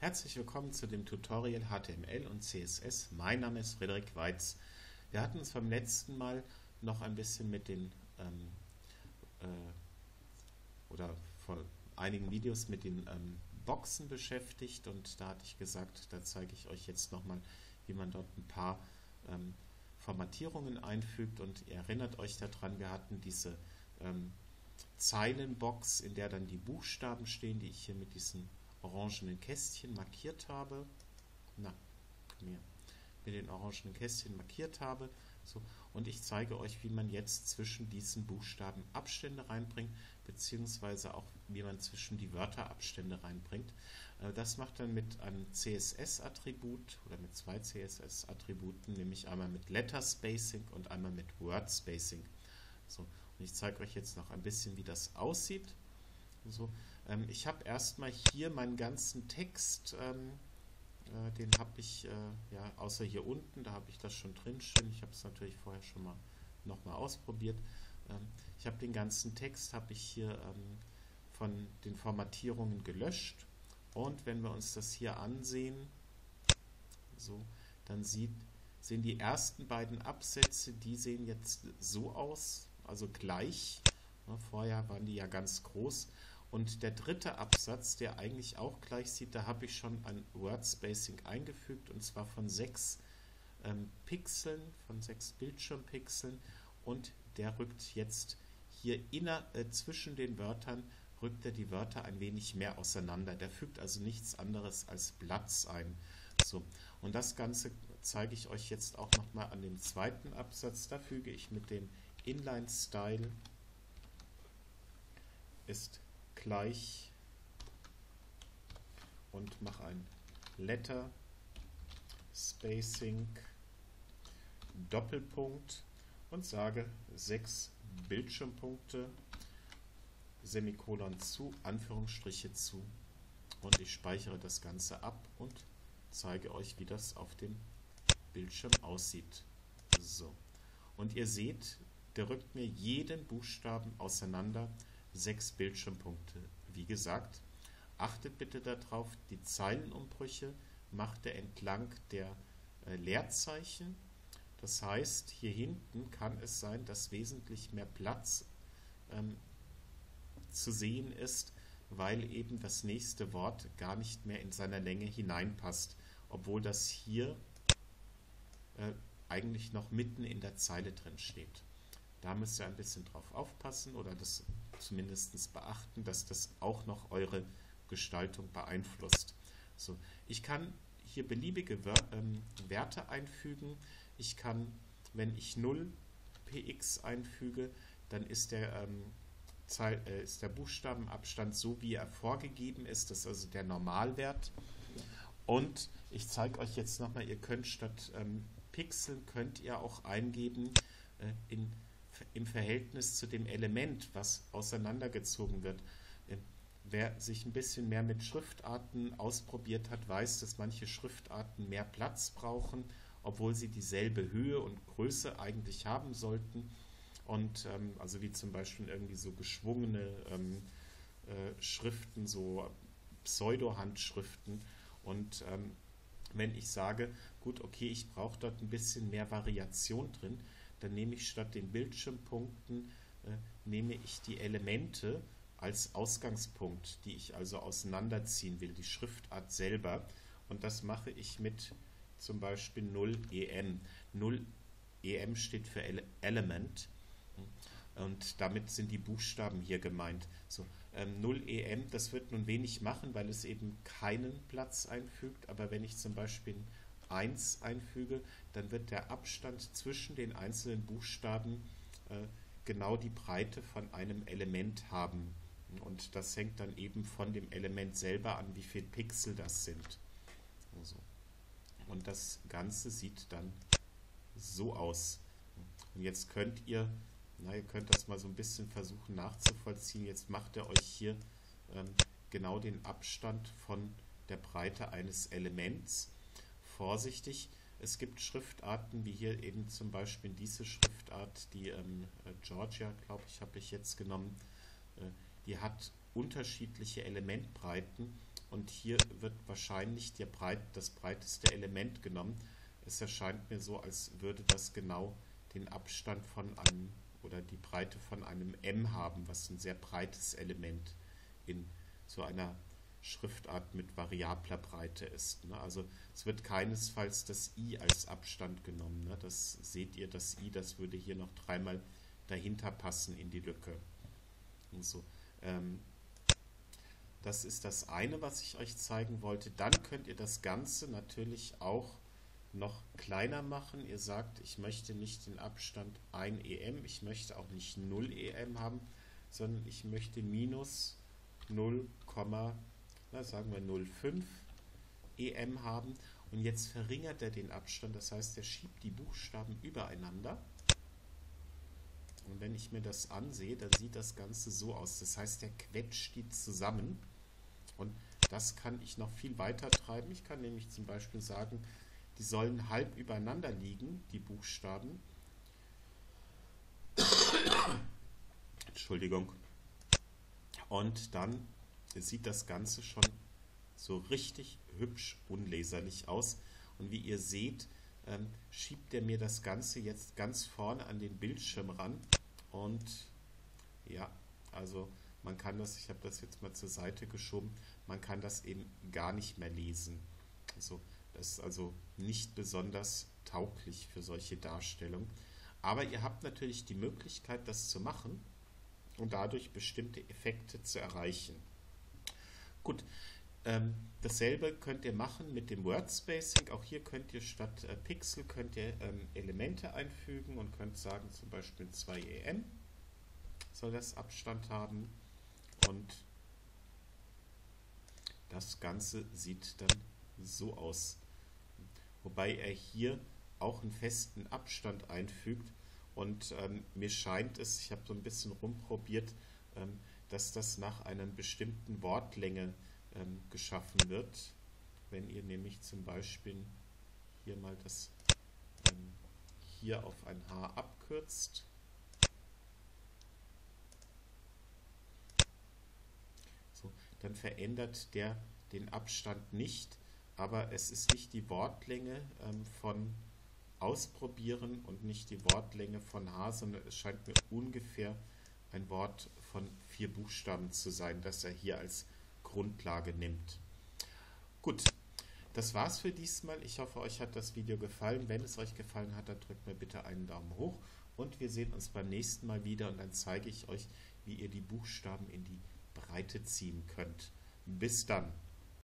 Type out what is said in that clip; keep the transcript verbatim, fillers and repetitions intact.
Herzlich willkommen zu dem Tutorial H T M L und C S S. Mein Name ist Frederik Weitz. Wir hatten uns beim letzten Mal noch ein bisschen mit den ähm, äh, oder vor einigen Videos mit den ähm, Boxen beschäftigt, und da hatte ich gesagt, da zeige ich euch jetzt nochmal, wie man dort ein paar ähm, Formatierungen einfügt, und ihr erinnert euch daran, wir hatten diese ähm, Zeilenbox, in der dann die Buchstaben stehen, die ich hier mit diesen orangenen Kästchen markiert habe. Na, komm her. Mit den orangenen Kästchen markiert habe. So, und ich zeige euch, wie man jetzt zwischen diesen Buchstaben Abstände reinbringt, beziehungsweise auch, wie man zwischen die Wörter Abstände reinbringt. Das macht dann mit einem C S S-Attribut oder mit zwei C S S-Attributen, nämlich einmal mit Letter Spacing und einmal mit Word Spacing. So, und ich zeige euch jetzt noch ein bisschen, wie das aussieht. So, ähm, ich habe erstmal hier meinen ganzen Text, ähm, äh, den habe ich, äh, ja, außer hier unten, da habe ich das schon drin stehen. Ich habe es natürlich vorher schon mal nochmal ausprobiert. Ähm, ich habe den ganzen Text, habe ich hier ähm, von den Formatierungen gelöscht, und wenn wir uns das hier ansehen, so, dann sieht, sehen die ersten beiden Absätze, die sehen jetzt so aus, also gleich. Ja, vorher waren die ja ganz groß. Und der dritte Absatz, der eigentlich auch gleich sieht, da habe ich schon ein Word Spacing eingefügt, und zwar von sechs ähm, Pixeln, von sechs Bildschirmpixeln, und der rückt jetzt hier inner, äh, zwischen den Wörtern, rückt er die Wörter ein wenig mehr auseinander. Der fügt also nichts anderes als Platz ein. So, und das Ganze zeige ich euch jetzt auch nochmal an dem zweiten Absatz. Da füge ich mit dem Inline Style ist gleich und mache ein Letter Spacing Doppelpunkt und sage sechs Bildschirmpunkte, Semikolon zu, Anführungsstriche zu, und ich speichere das Ganze ab und zeige euch, wie das auf dem Bildschirm aussieht. So, und ihr seht, der rückt mir jeden Buchstaben auseinander, sechs Bildschirmpunkte. Wie gesagt, achtet bitte darauf, die Zeilenumbrüche macht er entlang der äh, Leerzeichen. Das heißt, hier hinten kann es sein, dass wesentlich mehr Platz ähm, zu sehen ist, weil eben das nächste Wort gar nicht mehr in seiner Länge hineinpasst, obwohl das hier äh, eigentlich noch mitten in der Zeile drin steht. Da müsst ihr ein bisschen drauf aufpassen oder das zumindest beachten, dass das auch noch eure Gestaltung beeinflusst. So, ich kann hier beliebige Wör ähm, Werte einfügen. Ich kann, wenn ich null P X einfüge, dann ist der, ähm, Zeil, äh, ist der Buchstabenabstand so, wie er vorgegeben ist. Das ist also der Normalwert. Und ich zeige euch jetzt nochmal, ihr könnt statt ähm, Pixeln, könnt ihr auch eingeben äh, in im Verhältnis zu dem Element, was auseinandergezogen wird. Wer sich ein bisschen mehr mit Schriftarten ausprobiert hat, weiß, dass manche Schriftarten mehr Platz brauchen, obwohl sie dieselbe Höhe und Größe eigentlich haben sollten. Und ähm, also wie zum Beispiel irgendwie so geschwungene ähm, äh, Schriften, so Pseudo-Handschriften. Und ähm, wenn ich sage, gut, okay, ich brauche dort ein bisschen mehr Variation drin, dann nehme ich statt den Bildschirmpunkten, äh, nehme ich die Elemente als Ausgangspunkt, die ich also auseinanderziehen will, die Schriftart selber. Und das mache ich mit zum Beispiel null E M. null E M steht für Ele Element, und damit sind die Buchstaben hier gemeint. So, ähm, null E M, das wird nun wenig machen, weil es eben keinen Platz einfügt, aber wenn ich zum Beispiel eins einfüge, dann wird der Abstand zwischen den einzelnen Buchstaben äh, genau die Breite von einem Element haben. Und das hängt dann eben von dem Element selber an, wie viele Pixel das sind. Also. Und das Ganze sieht dann so aus. Und jetzt könnt ihr, na, ihr könnt das mal so ein bisschen versuchen nachzuvollziehen. Jetzt macht er euch hier ähm, genau den Abstand von der Breite eines Elements. Vorsichtig, es gibt Schriftarten, wie hier eben zum Beispiel diese Schriftart, die ähm, Georgia, glaube ich, habe ich jetzt genommen, äh, die hat unterschiedliche Elementbreiten, und hier wird wahrscheinlich der breit, das breiteste Element genommen. Es erscheint mir so, als würde das genau den Abstand von einem oder die Breite von einem M haben, was ein sehr breites Element in so einer Schriftart mit variabler Breite ist. Ne? Also es wird keinesfalls das I als Abstand genommen. Ne? Das seht ihr, das I, das würde hier noch dreimal dahinter passen in die Lücke. Und so, ähm, das ist das eine, was ich euch zeigen wollte. Dann könnt ihr das Ganze natürlich auch noch kleiner machen. Ihr sagt, ich möchte nicht den Abstand ein E M, ich möchte auch nicht null E M haben, sondern ich möchte minus null, na, sagen wir null Komma fünf E M haben. Und jetzt verringert er den Abstand, das heißt, er schiebt die Buchstaben übereinander. Und wenn ich mir das ansehe, dann sieht das Ganze so aus. Das heißt, er quetscht die zusammen. Und das kann ich noch viel weiter treiben. Ich kann nämlich zum Beispiel sagen, die sollen halb übereinander liegen, die Buchstaben. Entschuldigung. Und dann sieht das Ganze schon so richtig hübsch unleserlich aus. Und wie ihr seht, ähm, schiebt er mir das Ganze jetzt ganz vorne an den Bildschirm ran. Und ja, also man kann das, ich habe das jetzt mal zur Seite geschoben, man kann das eben gar nicht mehr lesen. Also das ist also nicht besonders tauglich für solche Darstellungen. Aber ihr habt natürlich die Möglichkeit, das zu machen und dadurch bestimmte Effekte zu erreichen. Gut, ähm, dasselbe könnt ihr machen mit dem Wordspacing. Auch hier könnt ihr statt äh, Pixel könnt ihr ähm, Elemente einfügen und könnt sagen, zum Beispiel zwei E M soll das Abstand haben. Und das Ganze sieht dann so aus. Wobei er hier auch einen festen Abstand einfügt. Und ähm, mir scheint es, ich habe so ein bisschen rumprobiert, ähm, dass das nach einer bestimmten Wortlänge ähm, geschaffen wird. Wenn ihr nämlich zum Beispiel hier mal das ähm, hier auf ein H abkürzt. So, dann verändert der den Abstand nicht, aber es ist nicht die Wortlänge ähm, von Ausprobieren und nicht die Wortlänge von H, sondern es scheint mir ungefähr ein Wort von vier Buchstaben zu sein, das er hier als Grundlage nimmt. Gut, das war's für diesmal. Ich hoffe, euch hat das Video gefallen. Wenn es euch gefallen hat, dann drückt mir bitte einen Daumen hoch und wir sehen uns beim nächsten Mal wieder und dann zeige ich euch, wie ihr die Buchstaben in die Breite ziehen könnt. Bis dann!